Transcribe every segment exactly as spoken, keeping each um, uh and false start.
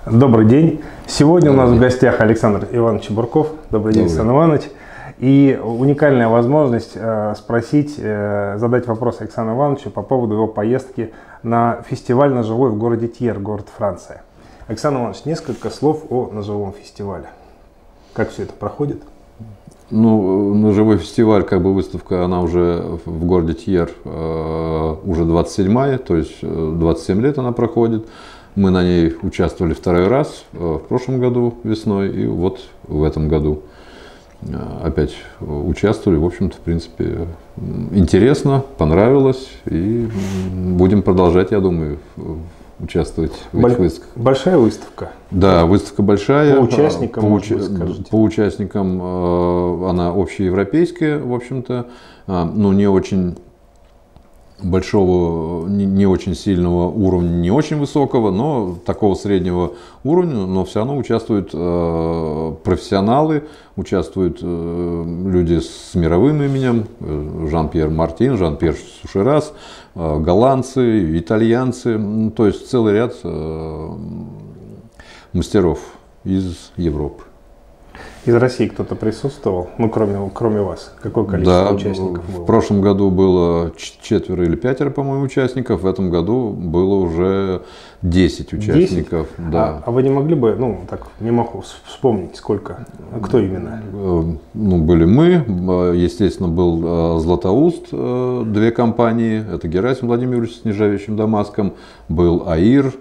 Добрый день. Сегодня Добрый у нас день. в гостях Александр Иванович Бурков. Добрый день, Добрый. Александр Иванович. И уникальная возможность э, спросить, э, задать вопрос Александру Ивановичу по поводу его поездки на фестиваль «Ножевой» в городе Тьер, город Франция. Александр Иванович, несколько слов о Ножевом фестивале. Как все это проходит? Ну, Ножевой фестиваль, как бы выставка, она уже в городе Тьер э, уже двадцать седьмая, то есть двадцать семь лет она проходит. Мы на ней участвовали второй раз, э, в прошлом году весной, и вот в этом году э, опять участвовали. В общем-то, в принципе, интересно, понравилось, и будем продолжать, я думаю, участвовать в этих Боль... выставках. Большая выставка? Да, выставка большая. По участникам, по, может уча... быть, скажете? По участникам э, она общеевропейская, в общем-то, э, но не очень большого, не, не очень сильного уровня, не очень высокого, но такого среднего уровня, но все равно участвуют э, профессионалы, участвуют э, люди с мировым именем, э, Жан-Пьер Мартин, Жан-Пьер Сушерас, э, голландцы, итальянцы, ну, то есть целый ряд э, мастеров из Европы. Из России кто-то присутствовал? Ну, кроме, кроме вас. Какое количество Да, участников было? В прошлом году было четверо или пятеро, по-моему, участников. В этом году было уже десять участников. десять? Да. А, а вы не могли бы, ну, так, не могу вспомнить, сколько, кто именно? Ну, были мы, естественно, был Златоуст, две компании. Это Герасим Владимирович с нержавеющим Дамаском. Был АИР,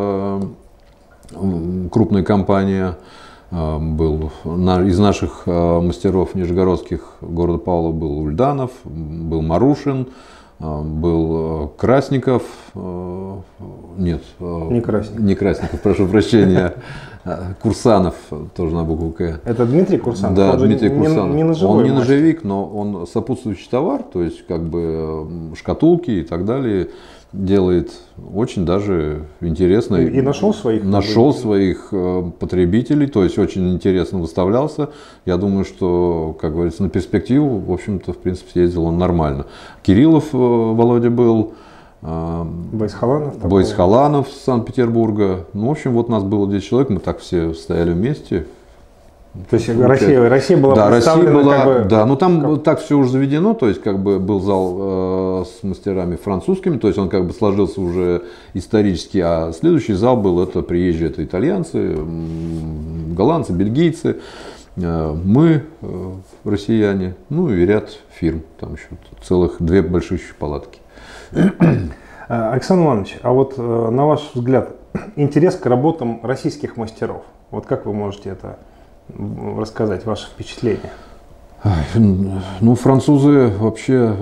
крупная компания. Был из наших мастеров нижегородских города Павлова был Ульданов, был Марушин, был Красников, нет, не Красников, не Красников, прошу прощения, Курсанов, тоже на букву К. Это Дмитрий Курсанов? Да, он Дмитрий не, Курсанов. Не, не он не мастер. ножевик, но он сопутствующий товар, то есть как бы шкатулки и так далее. Делает очень даже интересно. И, и нашел своих? Нашел своих потребителей, то есть очень интересно выставлялся. Я думаю, что, как говорится, на перспективу, в общем-то, в принципе, ездил он нормально. Кириллов Володя был. Бойс Халанов? Бойс Халанов с Санкт-Петербурга. Ну, в общем, вот нас было десять человек, мы так все стояли вместе. То есть Россия, Россия была да, представлена, Россия была, как бы... Да, ну там как... так все уже заведено, то есть как бы был зал э, с мастерами французскими, то есть он как бы сложился уже исторически, а следующий зал был, это приезжие, это итальянцы, голландцы, бельгийцы, э, мы, э, россияне, ну и ряд фирм, там еще целых две большие палатки. Александр Иванович, а вот на ваш взгляд, интерес к работам российских мастеров, вот как вы можете это рассказать, ваше впечатление? Ну, французы вообще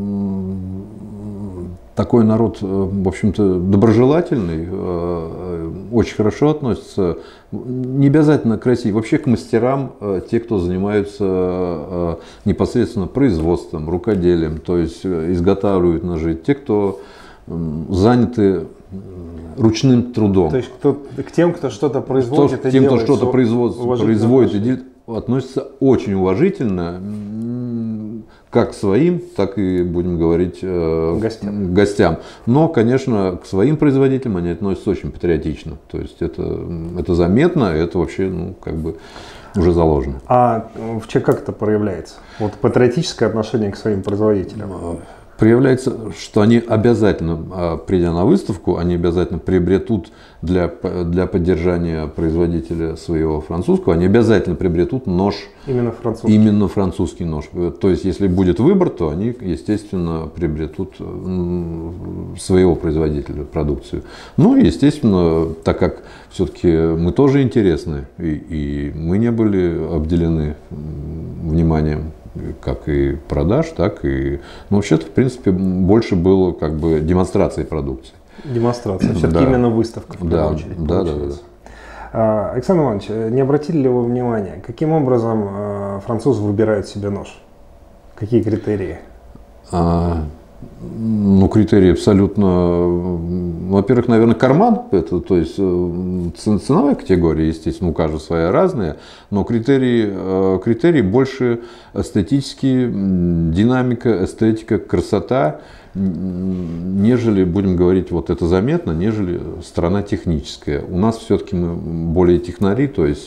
такой народ, в общем-то, доброжелательный, очень хорошо относится, не обязательно к России, вообще к мастерам, те, кто занимаются непосредственно производством, рукоделием, то есть изготавливают ножи, те, кто заняты ручным трудом. То есть кто, к тем, кто что-то производит кто, и тем, делает, кто что-то производит и делает, относится очень уважительно, как к своим, так и, будем говорить, гостям. гостям. Но, конечно, к своим производителям они относятся очень патриотично. То есть это, это заметно, это вообще, ну, как бы уже заложено. А в чем как это проявляется? Вот патриотическое отношение к своим производителям? Проявляется, что они обязательно, придя на выставку, они обязательно приобретут для, для поддержания производителя своего французского, они обязательно приобретут нож. Именно французский. Именно французский нож. То есть, если будет выбор, то они, естественно, приобретут своего производителя продукцию. Ну, естественно, так как все-таки мы тоже интересны, и, и мы не были обделены вниманием как и продаж, так и... Ну, вообще-то, в принципе, больше было как бы демонстрацией продукции. Демонстрация. Все-таки да. именно выставка, в первую да, очередь, да, да, да. Александр Иванович, не обратили ли вы внимания, каким образом французы выбирают себе нож? Какие критерии? А, ну, критерии абсолютно... Во-первых, наверное, карман. Это, то есть, ценовая категория, естественно, у каждого своя разная. Но критерии, критерии больше эстетические, динамика, эстетика, красота. нежели, будем говорить, вот это заметно, нежели страна техническая. У нас все-таки мы более технари, то есть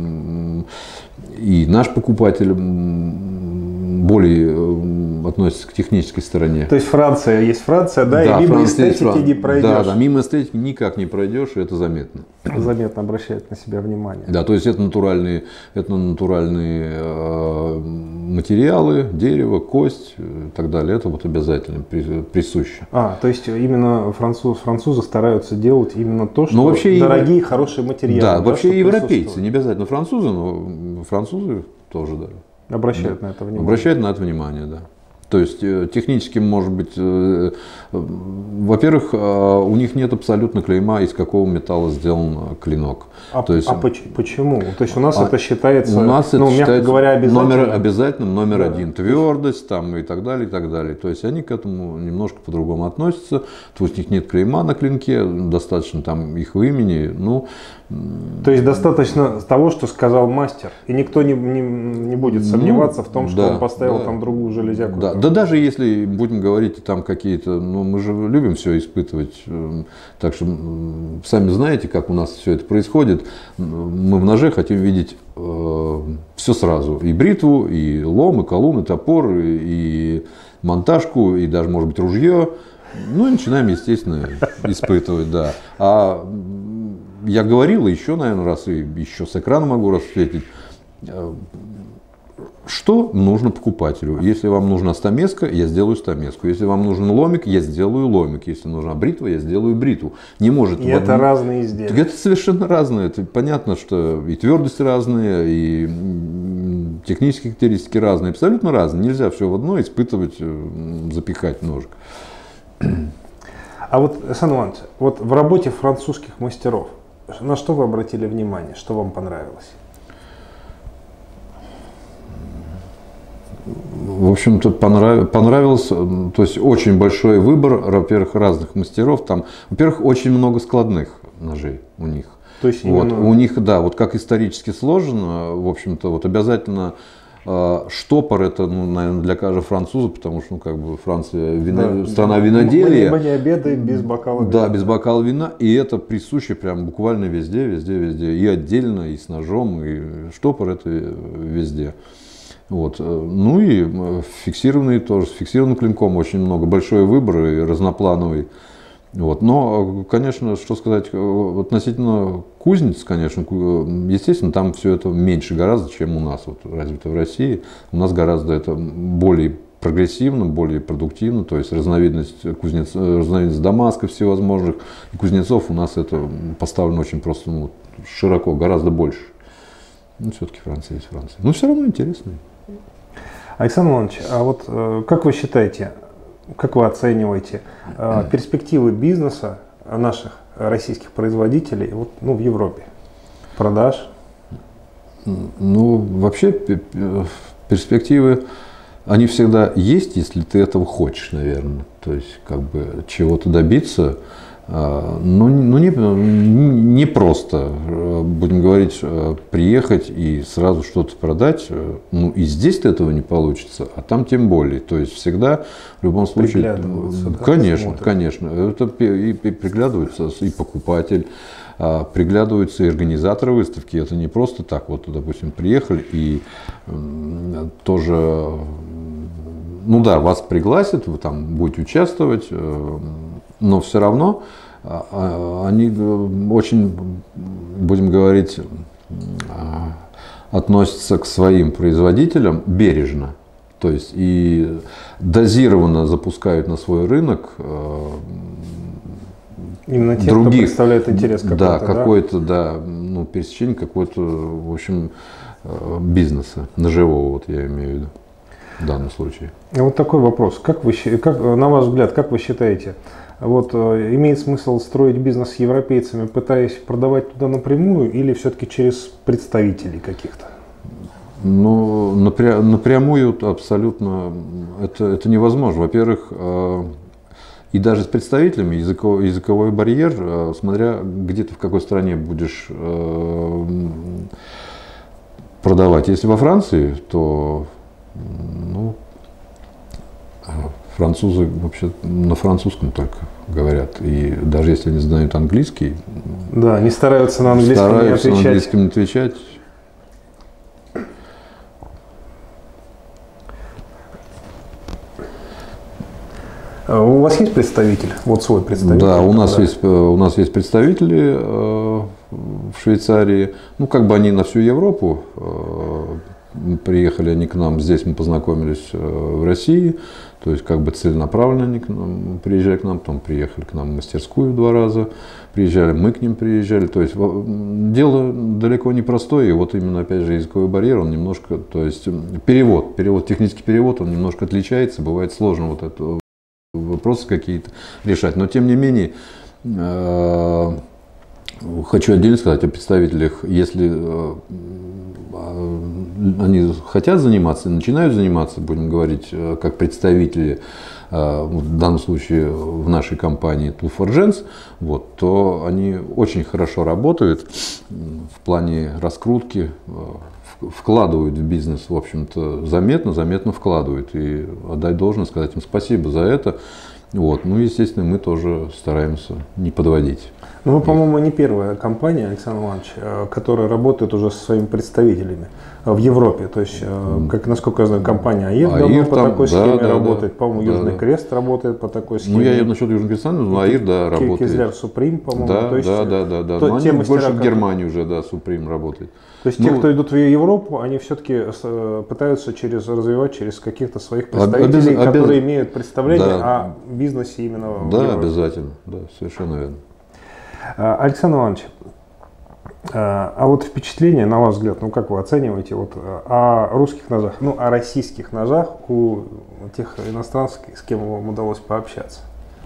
и наш покупатель более относится к технической стороне. То есть Франция есть Франция, да, да, и мимо Франция эстетики не пройдешь. Да, да, мимо эстетики никак не пройдешь, и это заметно. Заметно обращает на себя внимание. Да, то есть это натуральные, это натуральные э, материалы, дерево, кость и так далее. Это вот обязательно присуще. А, то есть именно француз, французы стараются делать именно то, что но вообще дорогие, и, хорошие материалы. Да, да, вообще и европейцы, не обязательно французы, но французы тоже, да. Обращают да. на это внимание. Обращают на это внимание, да. То есть технически, может быть, э, во-первых, э, у них нет абсолютно клейма, из какого металла сделан клинок. А, То есть, а почему? То есть у нас а, это считается, у нас ну, это мягко считается говоря, обязательным? Номер, обязательным, номер да. один, твердость там, и так далее, и так далее. То есть они к этому немножко по-другому относятся. То есть у них нет клейма на клинке, достаточно там их имени. Ну, то есть достаточно того, что сказал мастер, и никто не, не, не будет сомневаться ну, в том, что да, он поставил да. там другую железяку. Да. да даже если будем говорить там какие-то, ну мы же любим все испытывать, так что сами знаете, как у нас все это происходит. Мы в ноже хотим видеть э, все сразу, и бритву, и лом, и колун, и топор, и, и монтажку, и даже может быть ружье. Ну и начинаем, естественно, испытывать, да. А я говорил еще, наверное, раз, и еще с экрана могу рассветить, что нужно покупателю. Если вам нужна стамеска, я сделаю стамеску. Если вам нужен ломик, я сделаю ломик. Если нужна бритва, я сделаю бритву. Не может. И это разные изделия. Это совершенно разные. Это понятно, что и твердость разные, и технические характеристики разные. Абсолютно разные. Нельзя все в одно испытывать, запихать ножик. А вот, Александр Иванович, вот в работе французских мастеров, на что вы обратили внимание, что вам понравилось? В общем-то, понрав... понравился, то есть очень большой выбор, во-первых, разных мастеров. Там, во-первых, очень много складных ножей у них. То есть вот, именно... у них, да, вот как исторически сложено, в общем-то, вот обязательно э, штопор это, ну, наверное, для каждого француза, потому что, ну, как бы Франция вино... да, страна виноделия. Мы не обедаем без бокала вина. Да, без бокала вина, и это присуще прям буквально везде, везде, везде, и отдельно, и с ножом, и штопор это везде. Вот. Ну и фиксированные тоже, с фиксированным клинком очень много, большой выбор и разноплановый. Вот. Но, конечно, что сказать, относительно кузниц, конечно, естественно, там все это меньше гораздо, чем у нас, вот, развито в России. У нас гораздо это более прогрессивно, более продуктивно, то есть разновидность кузнец, разновидность дамасков всевозможных, и кузнецов у нас это поставлено очень просто, ну, широко, гораздо больше. Ну, все-таки Франция есть Франция. Но все равно интересно. Александр Иванович, а вот как вы считаете, как вы оцениваете э, перспективы бизнеса наших российских производителей вот, ну, в Европе? Продаж? Ну, вообще перспективы, они всегда есть, если ты этого хочешь, наверное. То есть, как бы, чего-то добиться. Ну, ну не, не просто, будем говорить, приехать и сразу что-то продать. Ну и здесь-то этого не получится, а там тем более. То есть всегда, в любом случае, конечно, да, конечно, это и, и приглядывается и покупатель, приглядываются и организаторы выставки. Это не просто так, вот, допустим, приехали и тоже, ну да, вас пригласят, вы там будете участвовать. Но все равно они очень, будем говорить, относятся к своим производителям бережно. То есть и дозированно запускают на свой рынок именно те, других, кто представляет интерес какой-то, да, да? какое-то, да, ну, пересечение какого-то, в общем, бизнеса ножевого, вот я имею в виду. В данном случае. Вот такой вопрос. Как вы, как, на ваш взгляд, как вы считаете, вот, имеет смысл строить бизнес с европейцами, пытаясь продавать туда напрямую, или все-таки через представителей каких-то? Ну, напря, напрямую абсолютно это, это невозможно. Во-первых, и даже с представителями языковой, языковой барьер, смотря где ты в какой стране будешь продавать. Если во Франции, то ну, Французы вообще на французском только говорят. И даже если они знают английский, да, они стараются на английском стараются не отвечать. на английском не отвечать. У вас есть представитель? Вот свой представитель? Да, у нас, да. Есть, у нас есть представители э, в Швейцарии. Ну, как бы они на всю Европу. Э, приехали они к нам, здесь мы познакомились э, в России. То есть, как бы целенаправленно они к нам, приезжали к нам, потом приехали к нам в мастерскую два раза. Приезжали, мы к ним приезжали. То есть, дело далеко не простое. И вот именно, опять же, языковой барьер, он немножко, то есть, перевод, перевод, технический перевод, он немножко отличается. Бывает сложно вот это вопросы какие-то решать. Но тем не менее, э, хочу отдельно сказать о представителях, если э, они хотят заниматься, начинают заниматься, будем говорить, э, как представители, э, в данном случае в нашей компании Tool for Gens, вот, то они очень хорошо работают в плане раскрутки, э, вкладывают в бизнес, в общем-то, заметно, заметно вкладывают. И отдать должное, сказать им спасибо за это. Вот. Ну, естественно, мы тоже стараемся не подводить. Ну, вы, по-моему, не первая компания, Александр Иванович, которая работает уже со своими представителями в Европе. То есть, как, насколько я знаю, компания АИР давно по там, такой да, схеме да, работает. Да, по-моему, да, Южный да. Крест работает по такой схеме. Ну, я насчет Южного Креста, но АИР, да, работает. Кизляр Суприм, по-моему. Да, то есть, да, да, да, да. То, но те они мастера, больше в как... Германии уже, да, Суприм работает. То есть, ну, те, кто идут в Европу, они все-таки пытаются через, развивать через каких-то своих представителей, обяз... которые обяз... имеют представление да. о бизнесе именно в Да, Европе. обязательно, да, совершенно верно. Александр Иванович, а вот впечатление, на ваш взгляд, ну как вы оцениваете вот о русских ножах, ну о российских ножах у тех иностранцев, с кем вам удалось пообщаться?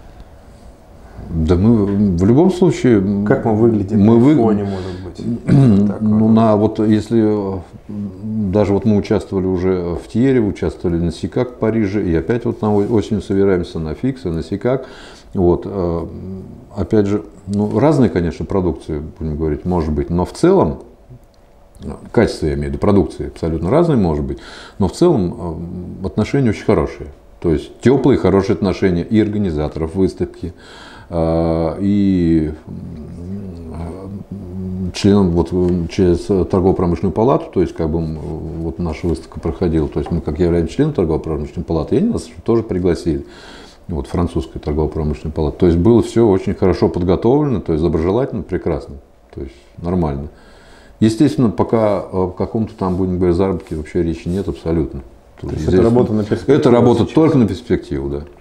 Да мы в любом случае... Как мы выглядим мы на вы... фоне, может быть? так, ну, вот. На, вот если даже вот мы участвовали уже в Тьере, участвовали на Сикак в Париже, и опять вот на осенью собираемся на Фикс и на Сикак. Вот, опять же, ну, разные, конечно, продукции, будем говорить, может быть, но в целом, качество, я имею в виду, продукции абсолютно разные, может быть, но в целом отношения очень хорошие. То есть теплые, хорошие отношения и организаторов выставки, и членам вот, через торгово-промышленную палату, то есть как бы вот наша выставка проходила, то есть мы как являемся членом торгово-промышленной палаты, и они нас тоже пригласили. Вот, французская торгово-промышленная палата. То есть было все очень хорошо подготовлено, то есть доброжелательно, прекрасно, то есть нормально. Естественно, пока о каком-то там, будем говорить, заработке вообще речи нет абсолютно. То есть здесь, это работа на перспективу? Это работа сейчас. Только на перспективу, да.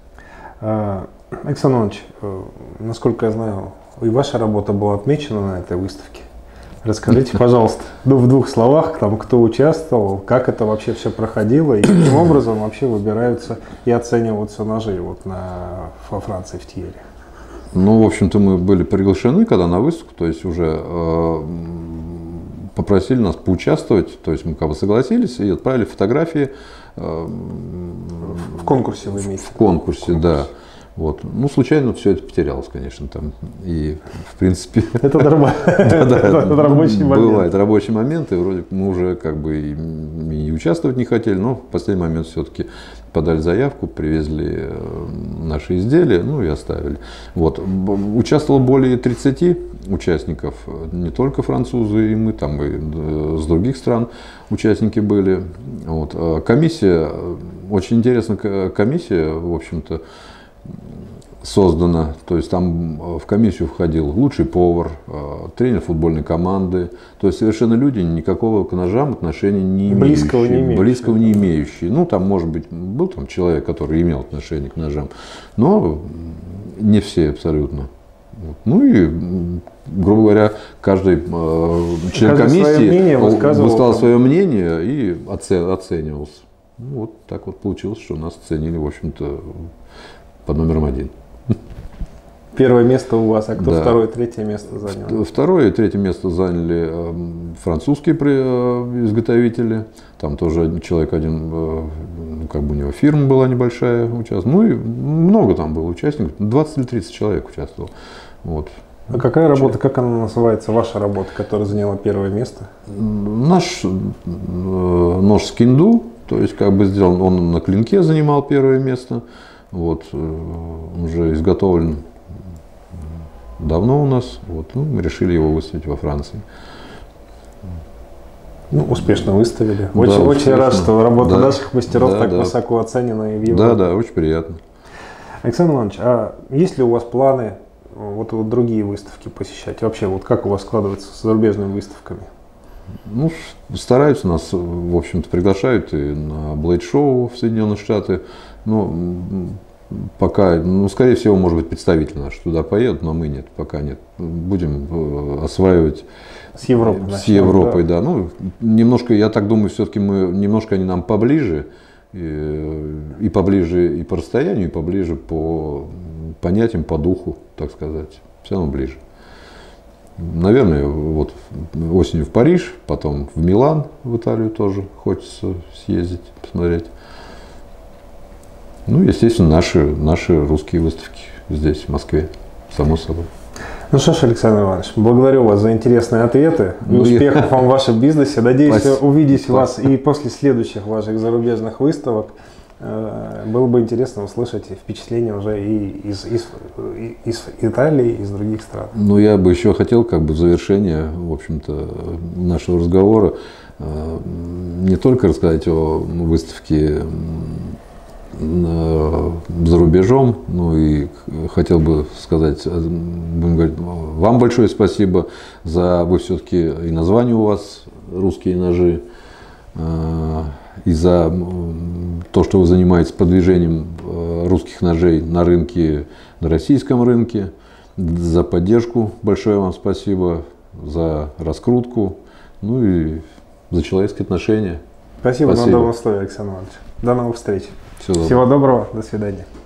А, Александр Иванович, насколько я знаю, и ваша работа была отмечена на этой выставке. Расскажите, пожалуйста, ну, в двух словах, там, кто участвовал, как это вообще все проходило и каким образом вообще выбираются и оцениваются ножи вот на, во Франции в Тьере. Ну, в общем-то, мы были приглашены, когда на выставку, то есть уже э, попросили нас поучаствовать, то есть мы как бы согласились и отправили фотографии. Э, в конкурсе вы имеете? В конкурсе, в конкурсе. Да. Вот. Ну, случайно все это потерялось, конечно, там. И, в принципе... Это рабочий момент. Бывает рабочий момент, и вроде мы уже как бы и участвовать не хотели, но в последний момент все-таки подали заявку, привезли наши изделия, ну и оставили. Вот. Участвовало более тридцати участников, не только французы, и мы там, и с других стран участники были. Вот. Комиссия, очень интересная комиссия, в общем-то, создана, то есть там в комиссию входил лучший повар, тренер футбольной команды, то есть совершенно люди никакого к ножам отношения не имеющие, близкого не имеющие, близкого не имеющие. Ну там, может быть, был там человек, который имел отношение к ножам, но не все абсолютно. Ну и, грубо говоря, каждый э, член каждый комиссии высказывал свое мнение и оценивался. Ну, вот так вот получилось, что нас оценили, в общем-то, под номером один. Первое место у вас, а кто да. второе, третье место занял? Второе и третье место заняли французские изготовители. Там тоже человек один, как бы у него фирма была небольшая, участвовал. Ну и много там было участников, двадцать или тридцать человек участвовал. Вот. А какая работа, как она называется, ваша работа, которая заняла первое место? Наш нож Скинду. То есть как бы сделан, он на клинке занимал первое место, вот, он уже изготовлен давно у нас, вот, ну, мы решили его выставить во Франции. Ну, успешно выставили. Да, очень, очень очень рад, что работа да, наших мастеров да, так да. высоко оценена и в Европе. Да, да, очень приятно. Александр Иванович, а есть ли у вас планы вот, вот другие выставки посещать? Вообще, вот как у вас складывается с зарубежными выставками? Ну, стараются нас, в общем-то, приглашают и на Blade Show в Соединенные Штаты. Ну, пока, ну, скорее всего, может быть, представители наши туда поедут, но мы нет, пока нет. Будем осваивать с Европой. С Европой, да. да. Ну, немножко, я так думаю, все-таки мы, немножко они нам поближе, и, и поближе и по расстоянию, и поближе по понятиям, по духу, так сказать. Все равно ближе. Наверное, вот осенью в Париж, потом в Милан, в Италию тоже хочется съездить, посмотреть. Ну, естественно, наши, наши русские выставки здесь, в Москве, само собой. Ну что ж, Александр Иванович, благодарю вас за интересные ответы и успехов вам в вашем бизнесе. Надеюсь, Спасибо. увидеть вас и после следующих ваших зарубежных выставок. Было бы интересно услышать впечатления уже и из, из, из Италии, и из других стран. Ну, я бы еще хотел, как бы в завершение, в общем-то, нашего разговора не только рассказать о выставке за рубежом, ну и хотел бы сказать, будем говорить, вам большое спасибо за, вы все-таки и название у вас «Русские ножи», и за то, что вы занимаетесь продвижением русских ножей на рынке, на российском рынке, за поддержку большое вам спасибо, за раскрутку, ну и за человеческие отношения. Спасибо, спасибо. На добром слове, Александр Иванович. До новых встреч. Всего доброго. Всего доброго, до свидания.